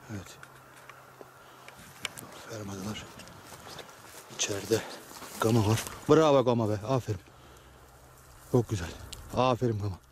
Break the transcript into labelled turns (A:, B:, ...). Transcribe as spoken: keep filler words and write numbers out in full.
A: Evet. Fermadılar. İçeride Gama var. Bravo Gama be. Aferin. Çok güzel. Aferin Gama.